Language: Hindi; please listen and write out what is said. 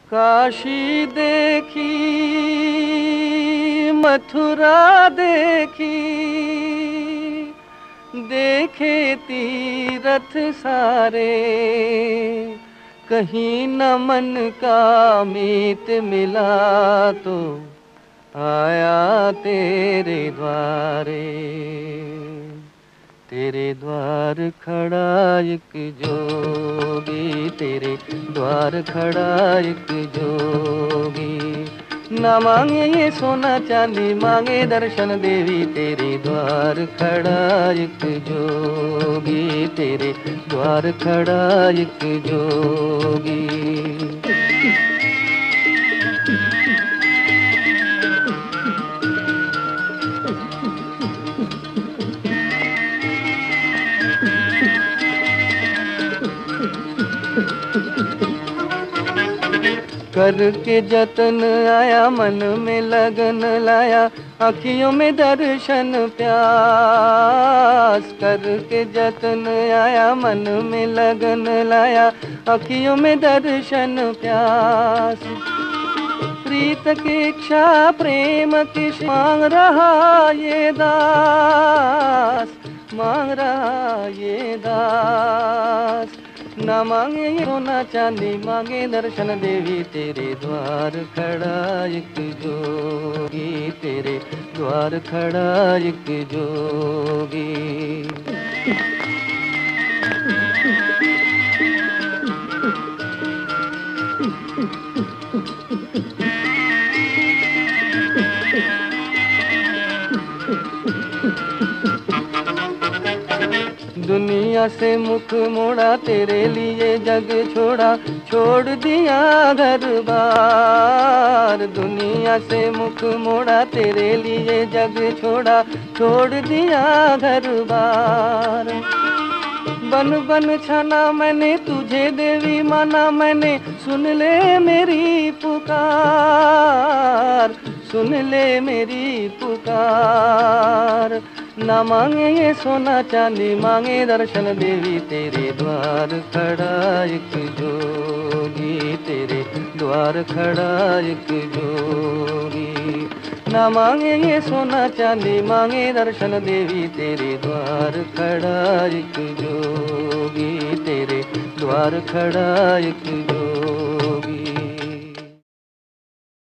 काशी देखी, मथुरा देखी, देखे तीरथ सारे, कहीं न मन का मीत मिला तो आया तेरे द्वारे। तेरे द्वार खड़ा एक जोगी, तेरे द्वार खड़ा एक जोगी। ना मांगे ये सोना चांदी, मांगे दर्शन देवी। तेरे द्वार खड़ा एक जोगी, तेरे द्वार खड़ा एक जोगी। करके जतन आया, मन में लगन लाया, आँखियों में दर्शन प्यास। करके जतन आया, मन में लगन लाया, आँखियों में दर्शन प्यास। प्रीत की इच्छा प्रेम की मांग रहा ये दास, मांग रहा ये दास। न मांगे ये सोना चांदी, मांगे दर्शन देवी। तेरे द्वार खड़ा एक जोगी, तेरे द्वार खड़ा एक जोगी। दुनिया से मुख मोड़ा, तेरे लिए जग छोड़ा, छोड़ दिया घर बार। दुनिया से मुख मोड़ा, तेरे लिए जग छोड़ा, छोड़ दिया घर बार। बन बन छाना मैंने तुझे देवी, माना मैंने, सुन ले मेरी पुकार, सुन ले मेरी पुकार। ना मांगे ये सोना चांदी, मांगे दर्शन देवी। तेरे द्वार खड़ा एक जोगी, तेरे द्वार खड़ा एक जोगी। ना मांगे ये सोना चांदी, मांगे दर्शन देवी। तेरे द्वार खड़ा एक जोगी, तेरे द्वार खड़ा एक जोगी।